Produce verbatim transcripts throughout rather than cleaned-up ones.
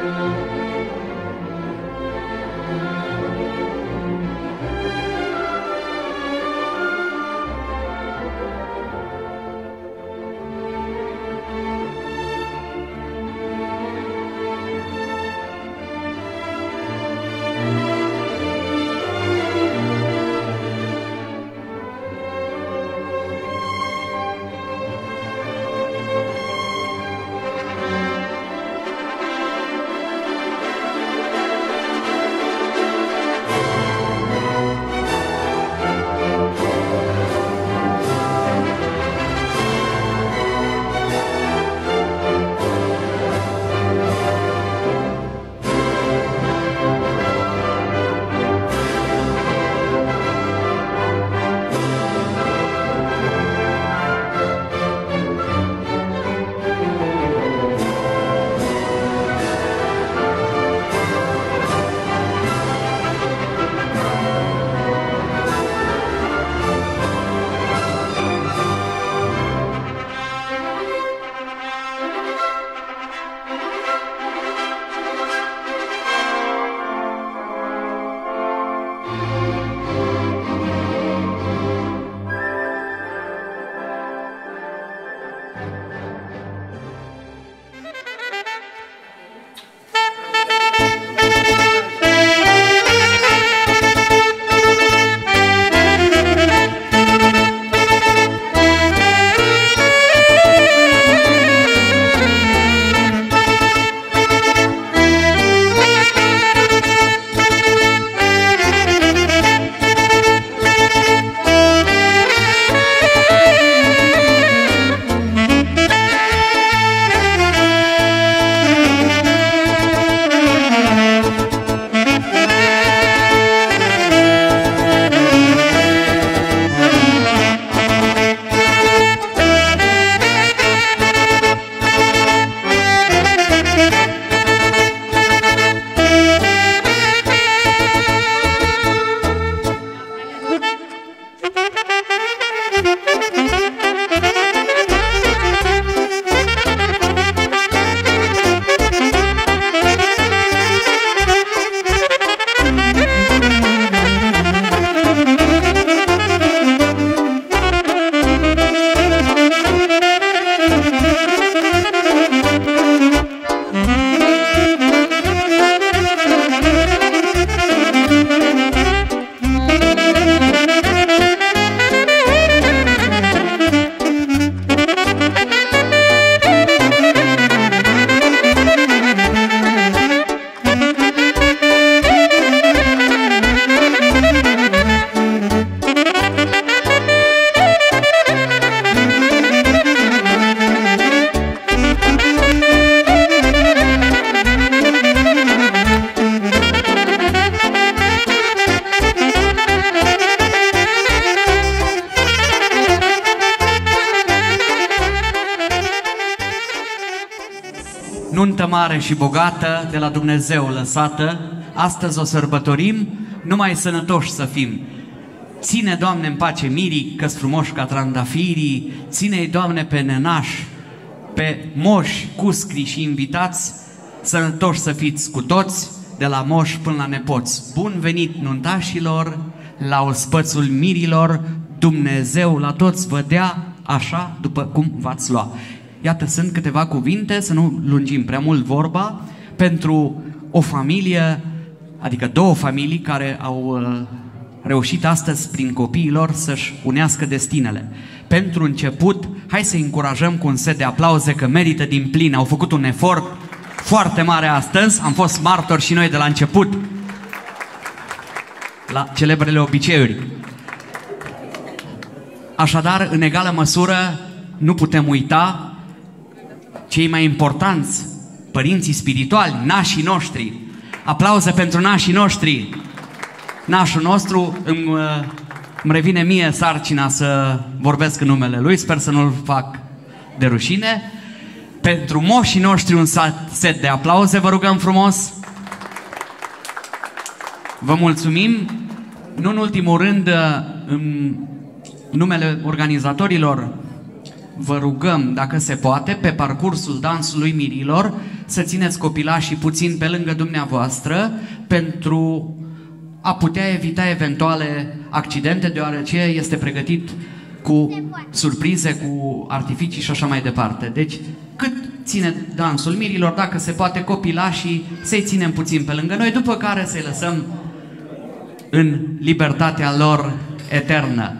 nuntă mare și bogată, de la Dumnezeu lăsată, astăzi o sărbătorim, numai sănătoși să fim. Ține, Doamne, în pace mirii, că-s frumoși ca trandafirii, ține-i, Doamne, pe nenași, pe moși, cuscri și invitați, sănătoși să fiți cu toți, de la moși până la nepoți. Bun venit, nuntașilor, la ospățul mirilor, Dumnezeu la toți vă dea așa după cum v-ați lua. Iată, sunt câteva cuvinte, să nu lungim prea mult vorba, pentru o familie, adică două familii care au uh, reușit astăzi prin copiilor să-și unească destinele. Pentru început, hai să încurajăm cu un set de aplauze, că merită din plin, au făcut un efort foarte mare astăzi, am fost martori și noi de la început la celebrele obiceiuri. Așadar, în egală măsură, nu putem uita cei mai importanți, părinții spirituali, nașii noștri. Aplauze pentru nașii noștri. Nașul nostru, îmi, îmi revine mie sarcina să vorbesc în numele lui, sper să nu-l fac de rușine. Pentru moșii noștri un set de aplauze, vă rugăm frumos. Vă mulțumim. Nu în ultimul rând, în numele organizatorilor, vă rugăm, dacă se poate, pe parcursul dansului mirilor, să țineți copilașii puțin pe lângă dumneavoastră pentru a putea evita eventuale accidente, deoarece este pregătit cu surprize, cu artificii și așa mai departe. Deci, cât ține dansul mirilor, dacă se poate, copilașii să-i ținem puțin pe lângă noi, după care să-i lăsăm în libertatea lor eternă.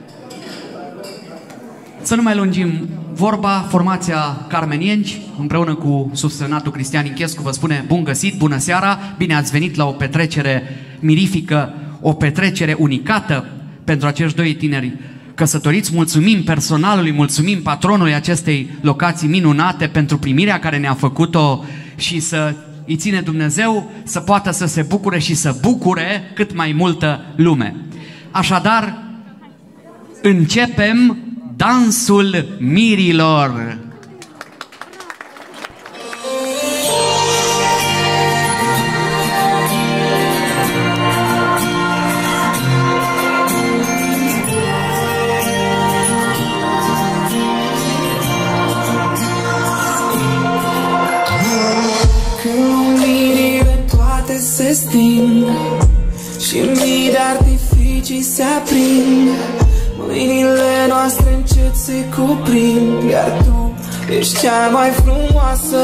Să nu mai lungim vorba, formația Carmenienci, împreună cu subsemnatul Cristian Inchescu, vă spune bun găsit, bună seara, bine ați venit la o petrecere mirifică, o petrecere unicată pentru acești doi tineri căsătoriți. Mulțumim personalului, mulțumim patronului acestei locații minunate pentru primirea care ne-a făcut-o și să îi ține Dumnezeu să poată să se bucure și să bucure cât mai multă lume. Așadar, începem dansul mirilor. Se sting și mii de artificii se aprind, mâinile noastre încet se cuprind, iar tu ești cea mai frumoasă.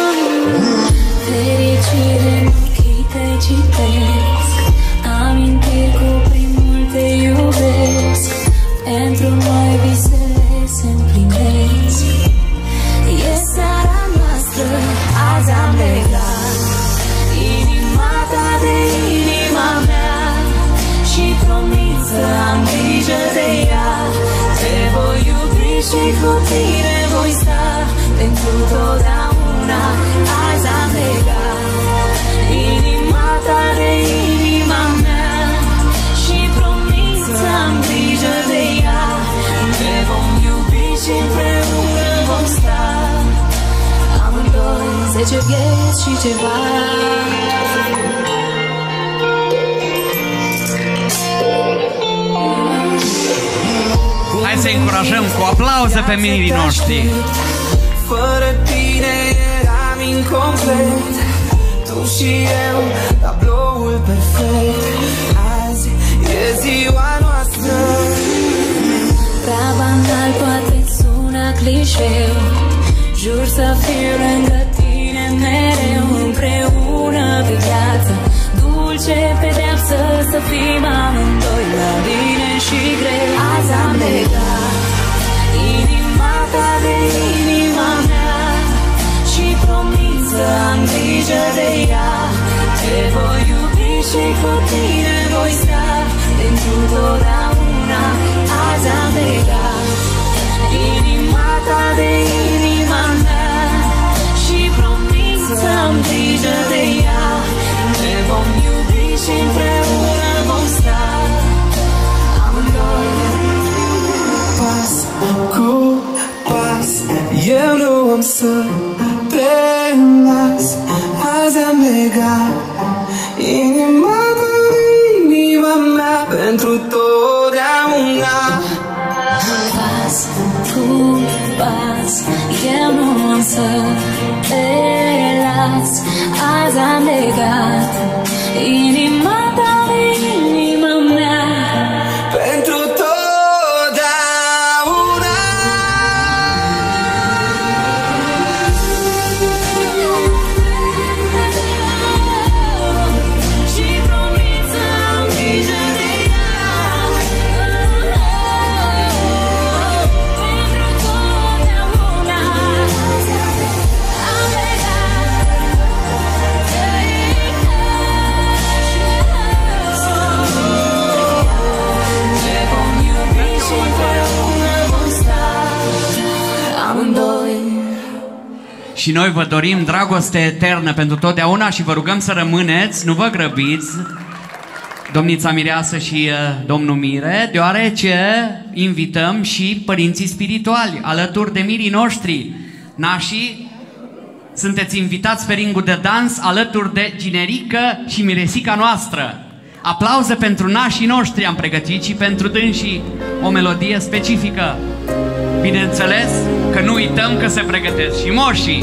Fericire în ochii tăi citesc, amintiri cu prin multe iubesc, pentru noi visele se împlinesc. E seara noastră, azi am legat inima ta de inima mea și promit să am grijă de ea. Te voi iubi și cu tine voi sta pentru totdeauna. Azi am legat inima ta de inima mea și promit să am grijă de ea. Te vom iubi și împreună vom sta amândoi zece vieți și ceva. Hai să încurajăm cu aplauze pe mirii noștri. Fără tine eram incomplet, tu și eu, tabloul perfect. Azi e ziua noastră. Prea banal poate suna clișeu, jur să fiu lângă tine mereu, împreună pe viață, dulce pedeapsă să fim amândoi la bine și greu. Azi am legat inima ta de inima mea și promit să am grijă de ea. Te voi iubi și cu tine voi sta pentru totdeauna. Azi am legat inima ta de inima mea și promit să am grijă de ea. Te vom iubi și împreună vom sta amândoi. Pas cu pas, eu nu am să te las. Azi am legat inima ta de inima mea pentru totdeauna. Pas cu pas, eu nu am să te las. Azi am legat inima ta de inima mea pentru totdeauna. și promit să am grijă de ea. Pentru totdeauna. Am te vom iubi și împreună vom sta amândoi. Și noi vă dorim dragoste eternă pentru totdeauna și vă rugăm să rămâneți, nu vă grăbiți, domnița mireasă și uh, domnul Mire, deoarece invităm și părinții spirituali alături de mirii noștri. Nașii, sunteți invitați pe ringul de dans alături de Ginerică și Miresica noastră. Aplauze pentru nașii noștri am pregătit și pentru dânsii o melodie specifică. Bineînțeles că nu uităm că se pregătesc și moșii.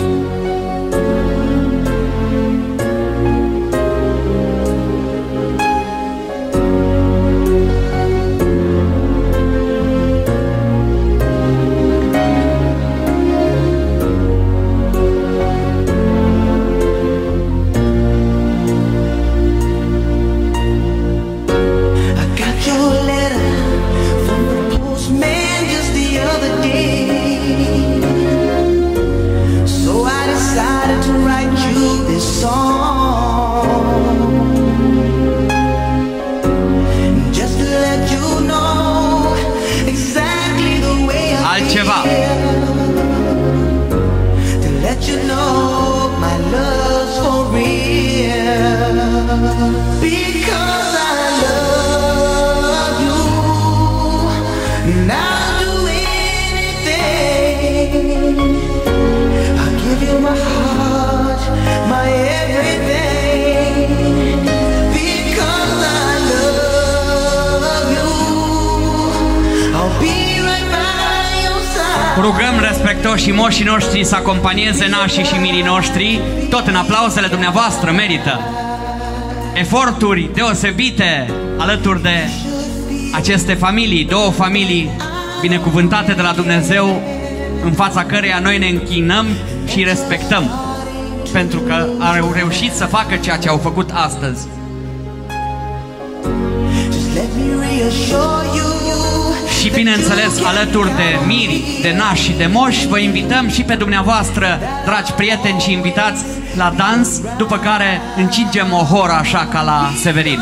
Rugăm respectoși și moșii noștri să acompanieze nașii și mirii noștri, tot în aplauzele dumneavoastră merită. Eforturi deosebite alături de aceste familii, două familii binecuvântate de la Dumnezeu, în fața căreia noi ne închinăm și respectăm, pentru că au reușit să facă ceea ce au făcut astăzi. Și bineînțeles, alături de miri, de nași și de moși, vă invităm și pe dumneavoastră, dragi prieteni și invitați, la dans, după care încingem o horă așa ca la Severin.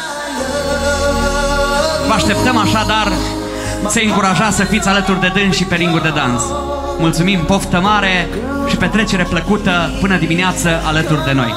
Vă așteptăm așadar să încurajați să fiți alături de dâns și pe ringuri de dans. Mulțumim, poftă mare și petrecere plăcută până dimineață alături de noi.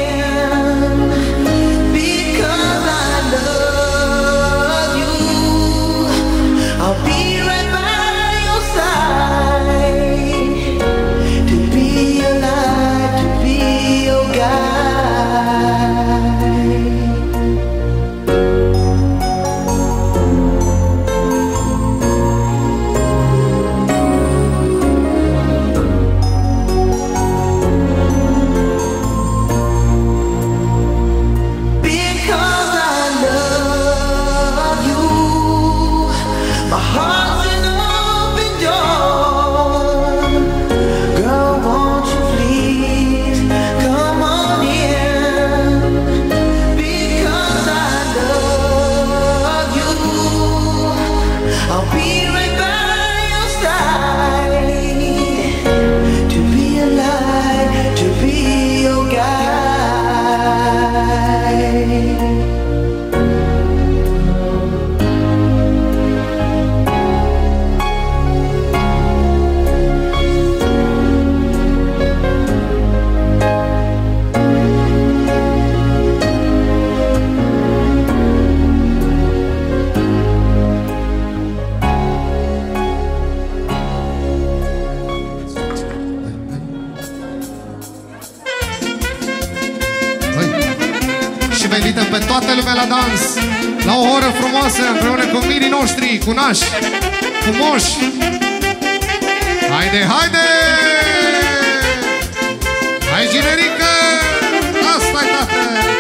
La dans, la o oră frumoasă împreună cu mirii noștri, cu nași, cu moși. Haide, haide! Hai, generică! Asta-i, tată!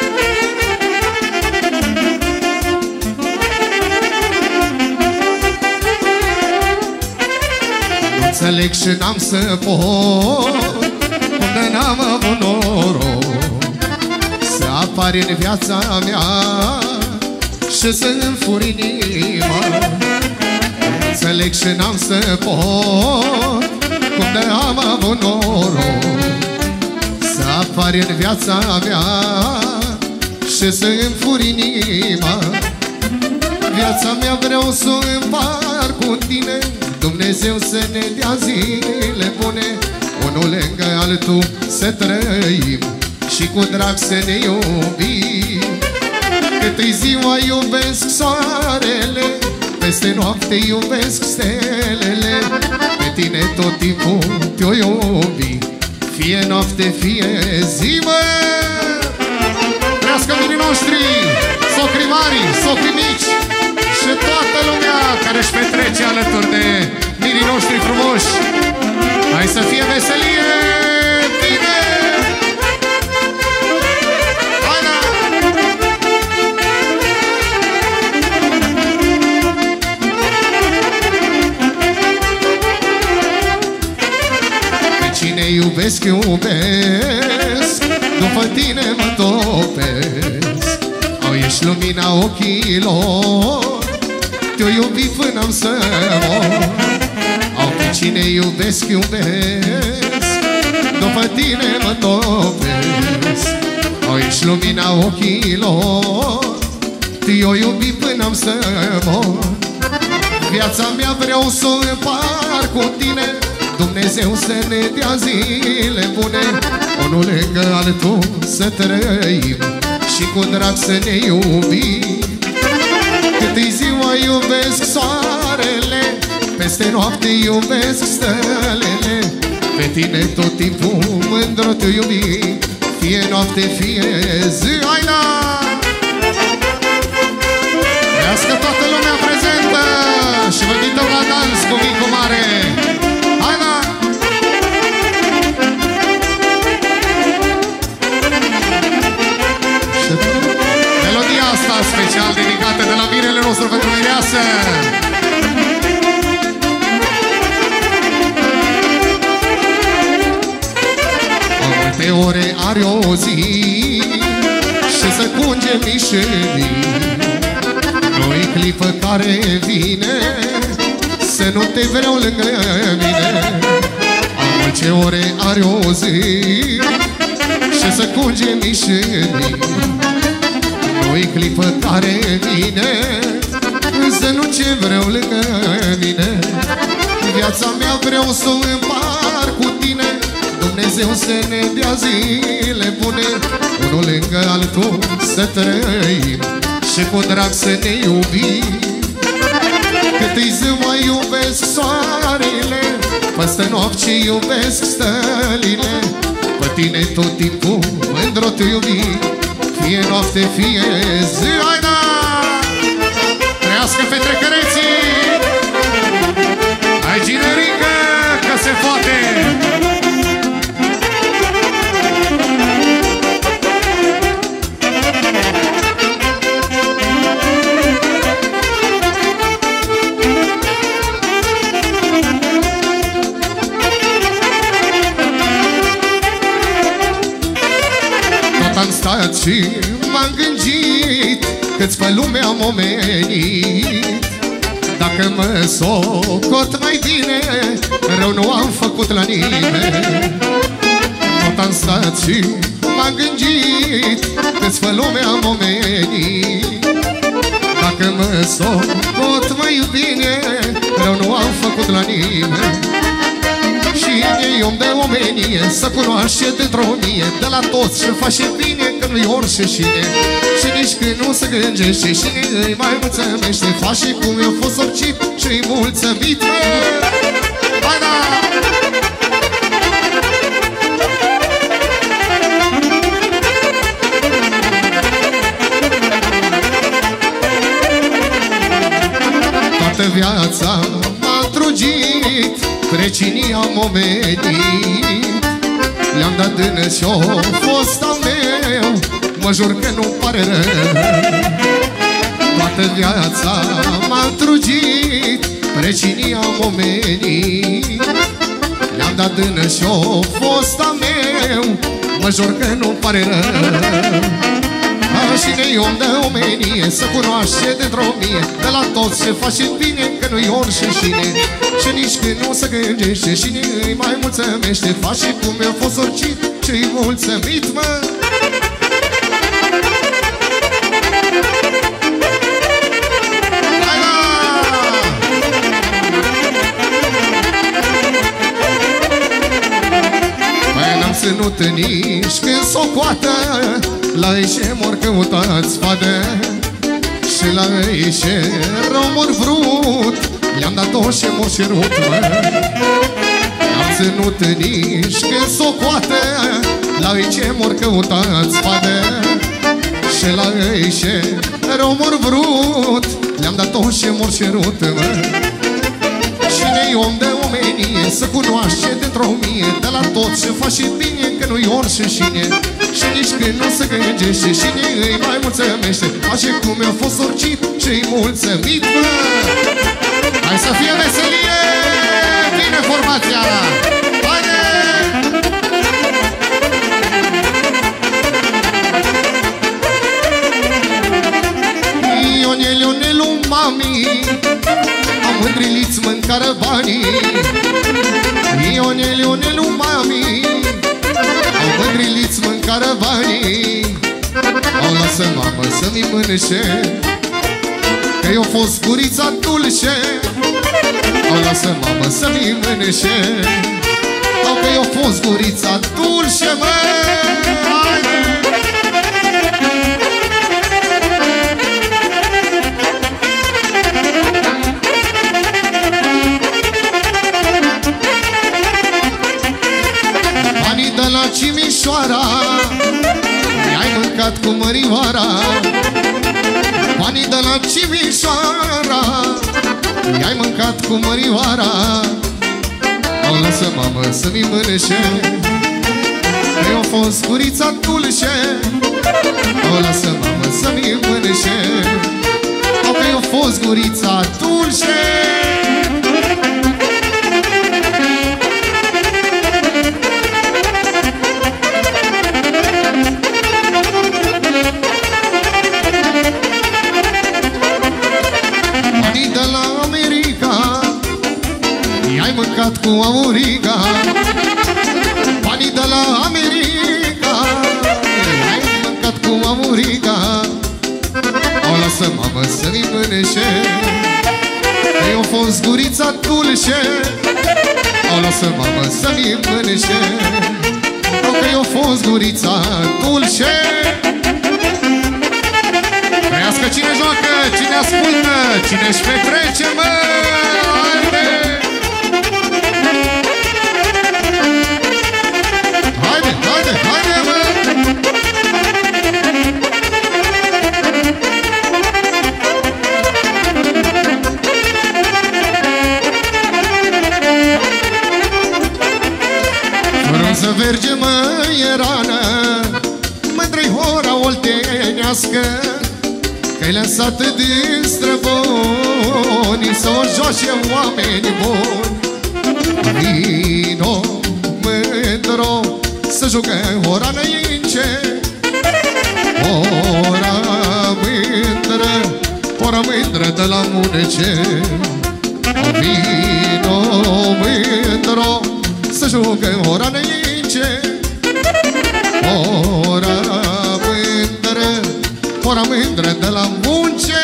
Nu înțeleg și n-am să pot, unde n-am avut noroc să apari în viața mea și să înfuri inima. Înțeleg și n-am să pot, cum de am avut noroc să apari în viața mea și să înfuri inima. Viața mea vreau să o împart cu tine, Dumnezeu să ne dea zile bune, unul lângă altul să trăim și cu drag să ne iubim. Cât-i ziua iubesc soarele, peste noapte iubesc stelele, pe tine tot timpul te-o iubi, fie noapte, fie zi, mă! Trească mirii noștri, socrii mari, socrii mici și toată lumea care își petrece alături de mirii noștri frumoși. Hai să fie veselie! Bine! Hai da! Pe cine iubesc, iubesc, după tine mă topesc. Au ești lumina ochilor, te-o iubi până-am să mor. Au pe cine iubesc, iubesc, după tine mă topesc. Au ești lumina ochilor, te-o iubi până-am să mor. Viața mea vreau să o împart cu tine, Dumnezeu să ne dea zile bune, unul lângă altul să trăim și cu drag să ne iubim. Cât-i ziua iubesc soarele, peste noapte iubesc stălele. Pe tine tot timpul mândru te iubi, fie noapte, fie zi. Hai la! Trească toată lumea prezentă și vă invităm la dans cu Micu Mare. Hai la! Melodia asta special dedicată de la mirele nostru pentru mireasă. O multe ore are o zi și să cungem mișelii. Nu-i clipă care vine să nu te vreau lângă mine. O multe ore are o zi și să cungem mișelii. Nu-i clipă care vine să nu ce vreau lângă mine. Viața mea vreau să o împart cu tine, Dumnezeu să ne dea zile bune, unul lângă altul să trăim și cu drag să ne iubim. Cât-i ziua iubesc soarele, peste noapte iubesc stălile. Pe tine tot timpul mândru te iubim, fie noapte, fie zi. Hai da! Trăiască petrecăreții! Hai ginerică, că se poate! Tot am stat și m-am gândit câți pe lume am omenit. Dacă mă socot mai bine, rău nu am făcut la nimeni. Tot am stat și m-am gândit câți pe lume am omenit. Dacă mă socot mai bine, rău nu am făcut la nimeni. Și e om de omenie să cunoaște dintr-o mie, de la toți și face bine, că nu-i orice șine. Și nici când nu se gândește și îi mai mulțămește, face cum i-a fost oricit și-i mulțumit. Hai da! Toată viața m-am trugit, precinii am omenit. Le-am dat dână și-o fost al meu, mă jur că nu-mi pare rău. Toată viața m-am trugit, precinii am omenit. Le-am dat dână și-o fost al meu, mă jur că nu-mi pare rău. Și om de omenie să cunoaște dintr-o mie, de la toți se face bine, că nu-i orice șine. Și nici când nu se gândește și îi mai mulțumește, face cum mi-a fost oricit și-i mulțumit, mă. Păi n-am ținut nici când s-o coată, la ei ce mor căutați fadă. Și la ei ce rău mor vrut, le-am dat-o și mor și rut, mă. N-am ținut nici când s-o coată, la ei ce mor căutați fadă. Și la ei ce rău mor vrut, le-am dat-o și mor și rut, mă. Și nu-i om de omenie, să cunoaște dintr-o mie, de la tot ce faci și bine, că nu-i orșășine. Și nici când nu se gângește, și îi mai mulțumește, face cum i-a fost sorcit și-i mulțumit, bă! Hai să fie veselie! Bine formația! Haide! Ionel, Ionelu, mami, am mândriliți mâncară banii. Ionel, Ionelu, mami, am mândriliți mâncară banii. Au lasă mamă să-mi mănânce, că eu fost gurița dulce. Au lasă mamă să-mi mănânce, au că eu fost gurița dulce, mă. Banii de la Cimișoara i-ai mâncat cu mărioara. Banii de la Cimișoara i-ai mâncat cu mărioara. Au lasă mamă să-mi mănânce, că eu fost gurița dulce. Au lasă mamă să-mi mănânce, au că eu fost gurița dulce. Mâncat cu auriga. Banii de la America ai mâncat cu auriga. Au lasă mamă să-mi mănânce, că eu fost gurița dulce. Au lasă mamă să-mi mănânce, că eu fost gurița dulce. Trăiască cine joacă, cine ascultă, cine-și petrece, mă! Haide! Haide, haide, haide, mă! Frunză verge, mă, e rană, mândră-i hora oltenească, că-i lăsat din străbuni să o joace oameni buni. Vino, mândro, să jucă ora înainte. Ora mândră, ora mândră de la Munece. Vino, mândro, să jucă ora înainte. Ora mândră, ora mândră de la Munce.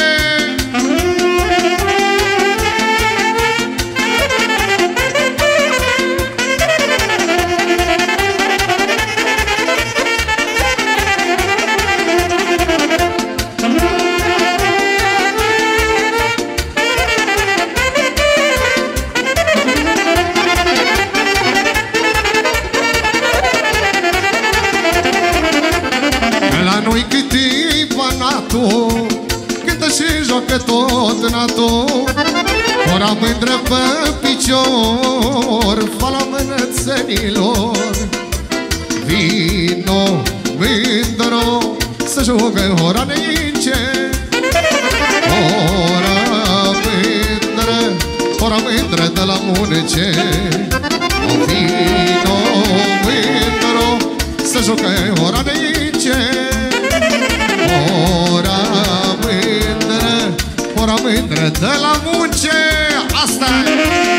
Cântă și joacă tot natul, ora mândră pe picior, fa la mânățenilor. Vino, mândro, să jucă ora înainte. Ora mândră, ora mândră de la Munece. Vino, mândro, să jucă ora înainte. Ora mândră, ora mândră de la Munce. Asta-i!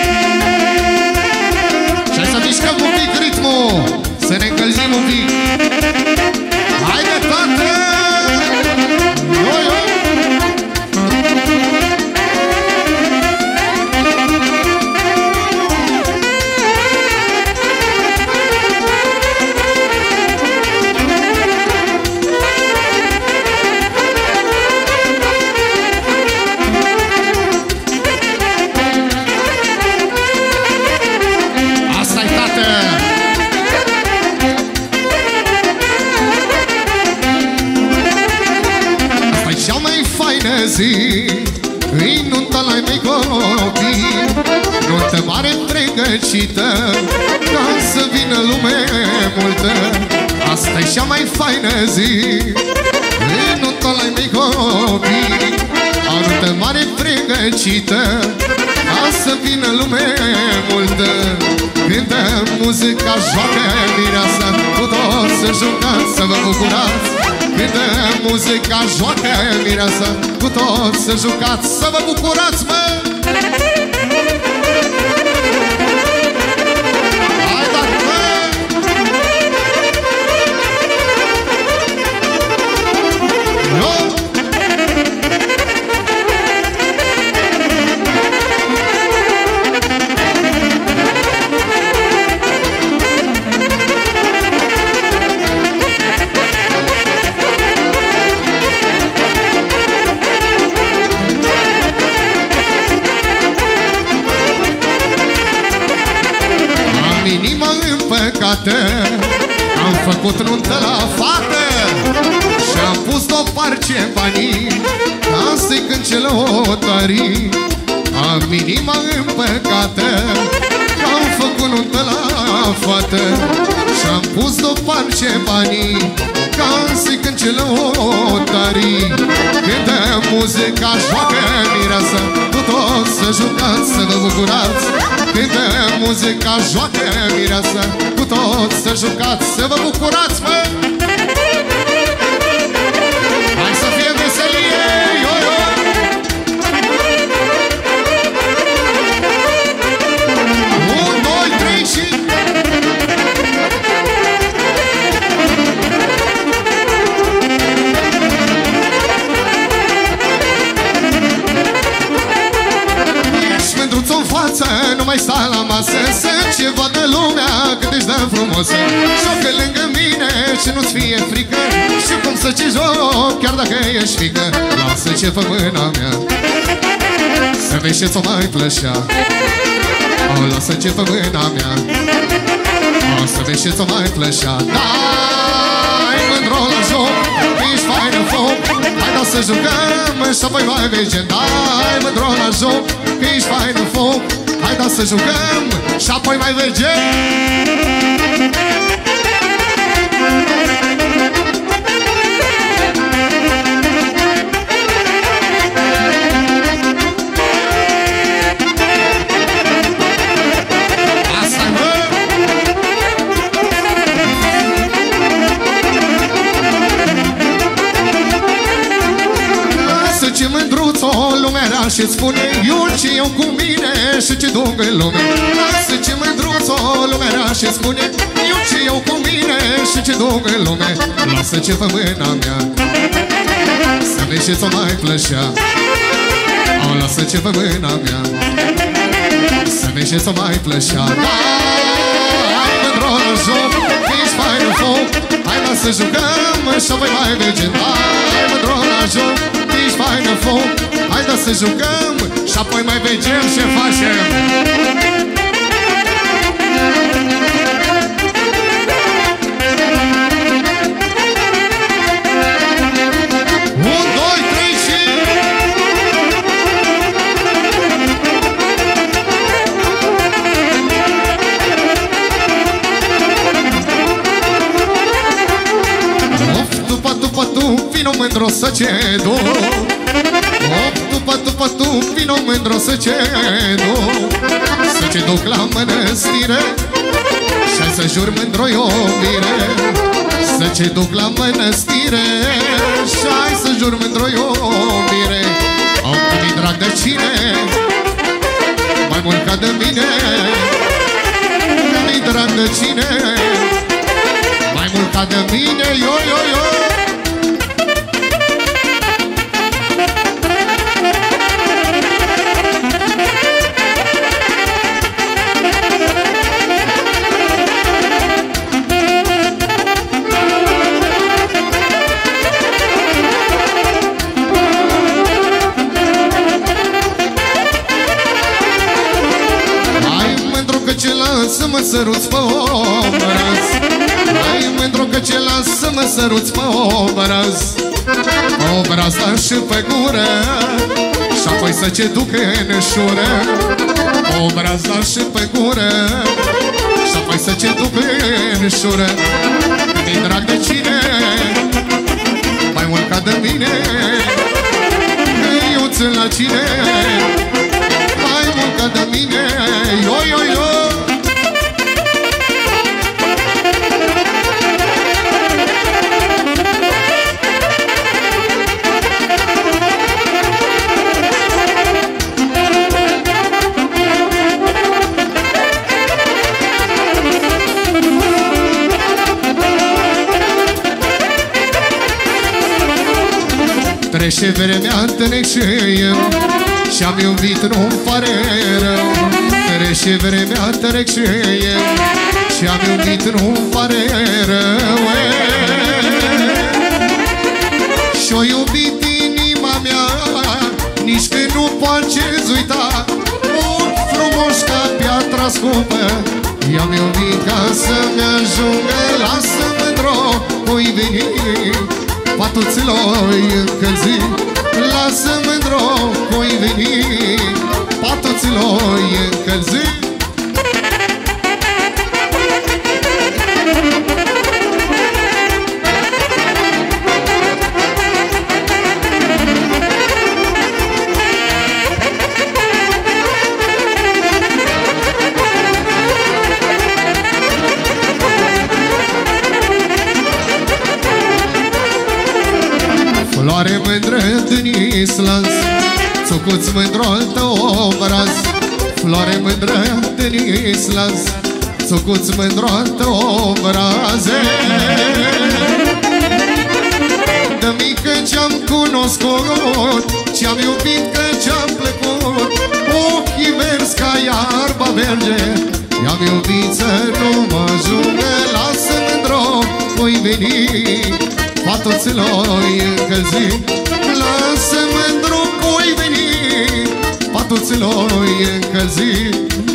Și hai să mișcăm un pic ritmul, să ne încălzim un pic. Haide, tată! Yo, yo! Zi, îi nunta la mei copii, frigăcită, ca să vină lume multă. Asta-i cea mai faină zi, nu tot la mei copii. O nuntă mare frigăcită, ca să vină lume multă. Cântă muzica, joacă mireasa, cu toți să jucați, să vă bucurați. Cântă muzica, joacă mireasa, cu toți să jucați, să vă bucurați, mă! Hai, dar, mă! Yo! Am făcut nuntă la fată și-am pus deoparte banii ca să-i cânt celăutarii. Am inima împăcată, am făcut nuntă la fată și-am pus deoparte banii ca să-i cânt celăutarii. Cântă muzica, joacă mireasa, cu toți să jucați, să vă bucurați. Cântă muzica, joacă mireasa, cu toți să jucați, să vă bucurați, mă! Hai să fie veselie, yo, yo! Un, doi, trei și... Ești mândruț-o-n față, nu mai sta la masă, să ce vadă lumea cât ești de frumosă. Joacă lângă mine și nu-ți fie frică, știu cum să ce joc chiar dacă ești fică. Lasă ce fă mâna mea, să vezi ce-ți-o mai plășea. O, lasă ce fă mâna mea, o, să vezi ce-ți-o mai plășea. Dai mândro la joc, ești fain în foc, hai da să jucăm și apoi mai vegem. Dai mândro la joc, ești fain în foc, hai da să jucăm și apoi mai vegem. Asta-i, mă! Lasă ce mândruț-o lumea rea și-ți spune eu ce eu cu mine și ce duc în lume. Lasă ce mândruț-o lumea rea și-ți spune eu ce eu cu mine și ce duc în lume. Lasă ce fă mâna mea, să vezi ce-ți-o mai plășea. O, lasă ce fă mâna mea, să vezi ce-ți-o mai plășea. Hai mândro la joc, ești fain în foc, hai da să jucăm și apoi mai vegem. Hai mândro la joc, ești fain în foc, hai da să jucăm și apoi mai vegem ce facem. Un, doi, trei și... Of, tupa, tupa, tu, vino mândro să ce duc. Of, tupa, tupa, tu, vino mândro să ce duc. Să ce duc la mănăstire și-ai să jur mândro iubire. Să ce duc la mănăstire și-ai să jur mândro iubire. Au mi drag de cine, mai mult ca de mine. Mi drag de cine, mai mult ca de mine. Yo, yo, yo. Să mă săruți pe obraz, hai mândru că ce las să mă săruți pe obraz. Obraz dar și pe gură și apoi să ce duc în șură. obraza și pe gură, și apoi să cedu pe înșură. Cât-i drag de cine, mai mult ca de mine, eu țin la cine, mai mult ca de mine, yo, yo, yo. Trece vremea, înțeleg și eu, și-am iubit, nu-mi pare rău. Trece vremea, înțeleg și eu, și-am iubit, nu-mi pare rău. Și-o iubit inima mea, nici când nu poate-ți uita. Ochi frumoși ca piatra scumpă, i-am iubit ca să-mi ajungă. Lasă mândro, voi veni patuților încălzi. Lasă mândro, voi veni patuților încălzi. Floare mândră din Islands, țucuți mândro-l tău obraz. Floare mândră din Islands, țucuți mândro-l tău obraz. De mică ce-am cunoscut, ce-am iubit, că ce-am plăcut, ochii verzi ca iarba verge, i-am iubit să nu mă ajungă. Lasă mândro, voi veni patuților încălzi. Lasă mândru, voi veni patuților încălzi.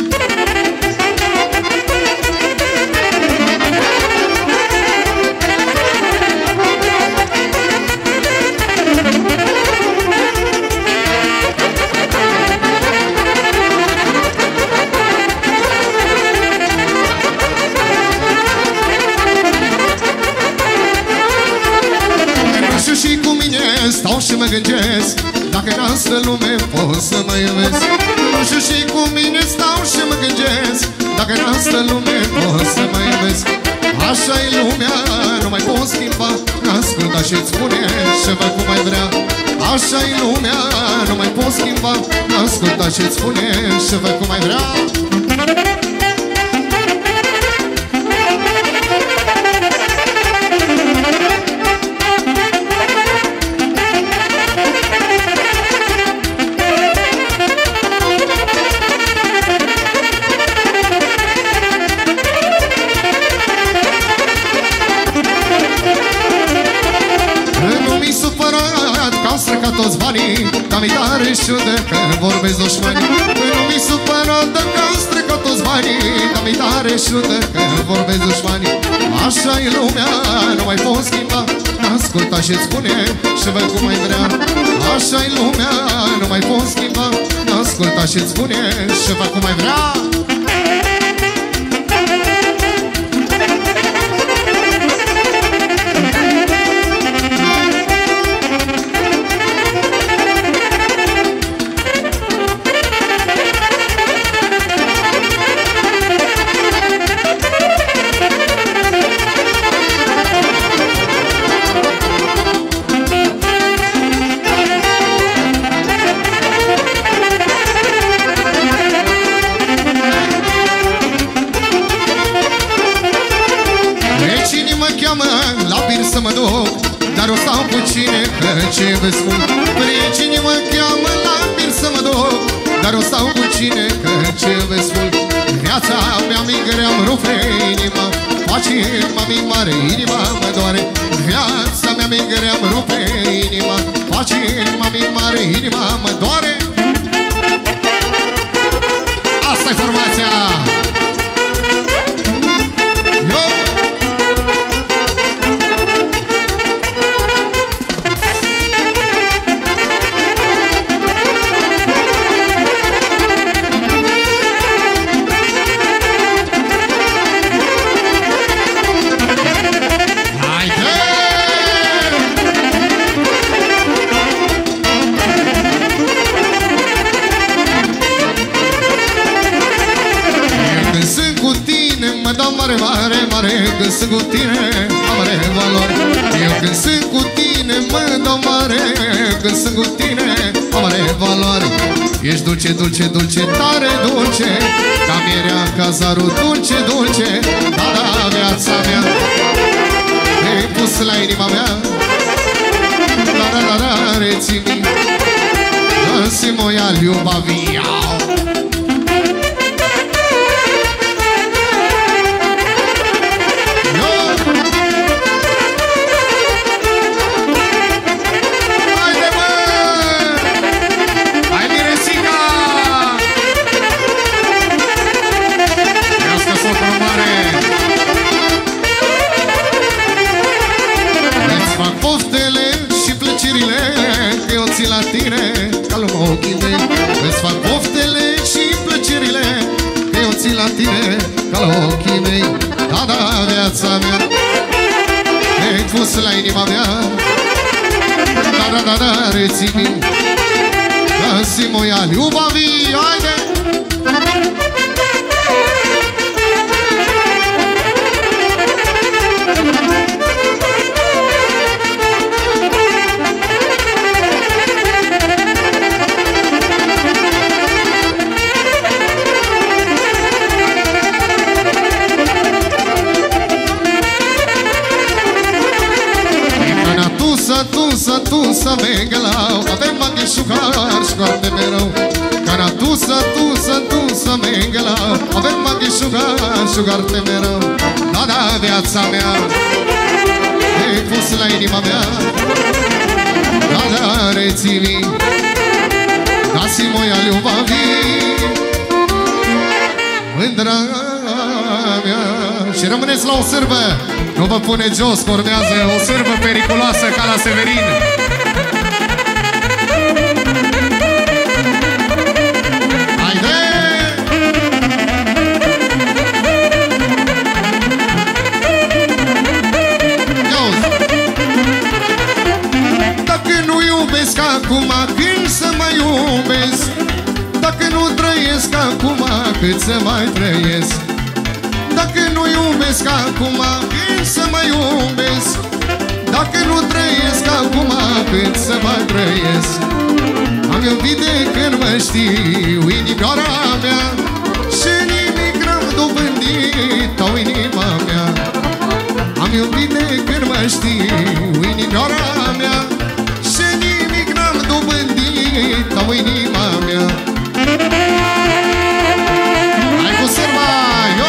Stau și mă gândesc, dacă în asta lume pot să mă iubesc. Nu știu și cu mine stau și mă gândesc, dacă în asta lume pot să mă iubesc. Așa-i lumea, nu mai pot schimba, asculta și-ți spune și văd cum mai vrea. Așa-i lumea, nu mai pot schimba, asculta și-ți spune și văd cum mai vrea. Toți banii, cam-i tare șudă că vorbesc dușmanii. Nu mi supărat că-mi strică toți banii, cam-i tare șudă că vorbesc dușmanii. Așa-i lumea, nu mai pot schimba, asculta și-ți spune și văd cum mai vrea. Așa-i lumea, nu mai pot schimba, asculta și-ți spune și văd cum mai vrea. Să mă duc, dar o stau cu cine, că ce vă spun. Prietenii mă cheamă la bir să mă duc, dar o stau cu cine, că ce vă spun. Viața mea mi grea-mi rupe inima, pace-mă mi mare, inima mă doare. Viața mea mi grea-mi rupe inima, pace-mă mi mare, inima mă doare. Asta-i formația! cu tine am mare valoare. Ești dulce, dulce, dulce, tare dulce, ca mierea, ca zarul, dulce, dulce. Da, da, viața mea, te-ai pus la inima mea. Da, da, da, da, rețini, dă-si moja ljubavi. La tine, ca lumea ochii mei, îți fac poftele și plăcerile, că eu țin la tine, ca la ochii mei. Da, da, viața mea, te-ai pus la inima mea. Da, da, da, da, rețini, dă-si moja ljubavi, haide! Tusa, tusa, megalau, avem maghi șugar, școarte mereu. Cana tusa, tusa, tusa, megalau, avem maghi șugar, șugarte mereu. Da, da, viața mea, te-ai pus la inima mea. Da, da, rețini, da-si moja ljubavi, mândra mea. Și rămâneți la o sârbă. Nu vă pune jos, că urmează o sârbă periculoasă ca la Severin. Haide! Ia-uzi! Dacă nu iubesc acum, când să mai iubesc? Dacă nu trăiesc acum, cât să mai trăiesc? Dacă nu iubesc acum, când să mai iubesc? Dacă nu trăiesc acum, când să mai trăiesc? Am iubit de când mă știu, inimioara mea, și nimic n-am dobândit, au inima mea. Am iubit de când mă știu, inimioara mea, și nimic n-am dobândit, au inima mea. Hai cu sârba, yo!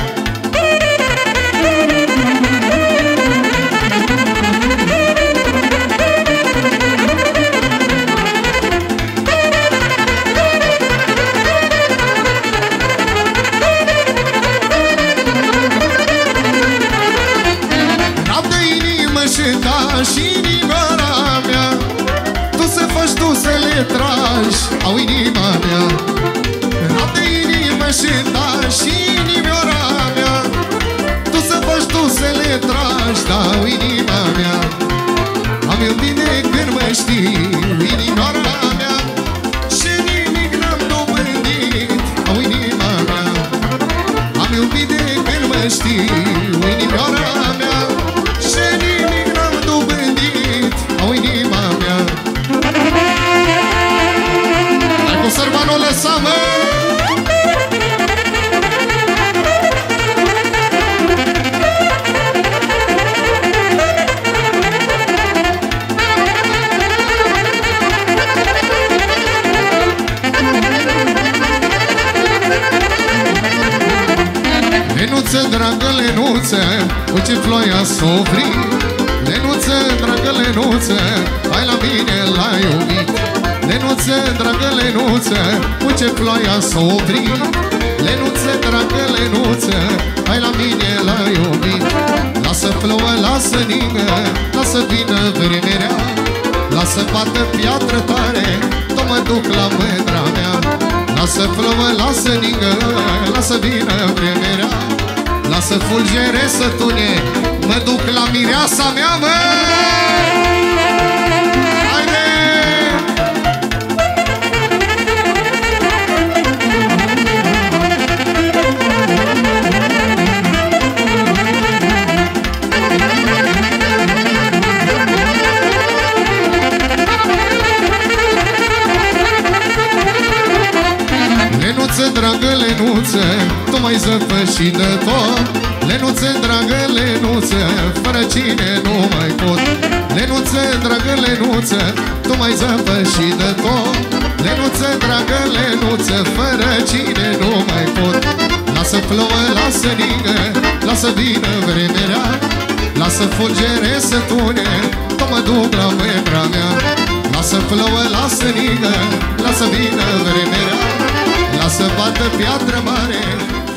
Și inimioara mea, tu să faci, tu să le tragi, au inima mea. Rap de inimă și da, și inimioara mea, tu să faci, tu să le tragi, da, au inima mea. Am iubit de când mă știu, inimioara mea, și nimic n-am dobândit, au inima mea. Am iubit de când mă știu, inimioara mea, și nimic n-am dobândit, au inima mea. Hai cu sărba, nu lăsa, mă! Lenuță, dragă Lenuță, uite ploaia s-o-opri. Lenuță, dragă Lenuță, hai la mine la iubit. Lenuță, dragă Lenuță, uite ploaia s-o-opri. Lenuță, dragă Lenuță, hai la mine la iubit. Lasă plouă, lasă ningă, lasă vină vremea. Lasă bată piatră tare, tot mă duc la mândra mea. Lasă plouă, lasă ningă, lasă vină vremea. Lasă fulgere să tune, mă duc la mireasa mea, mă! Haide! dragă Lenuță, tu m-ai zăpășit de tot. Lenuță, dragă Lenuță, fără cine nu mai pot. Lenuță, dragă Lenuță, tu m-ai zăpășit de tot. Lenuță, dragă Lenuță, fără cine nu mai pot. Lasă plouă, lasă ningă, lasă vină vremerea, lasă fulgere să tune, că mă duc la membra mea. Lasă plouă, lasă ningă, lasă vină vremerea, lasă bată piatră mare,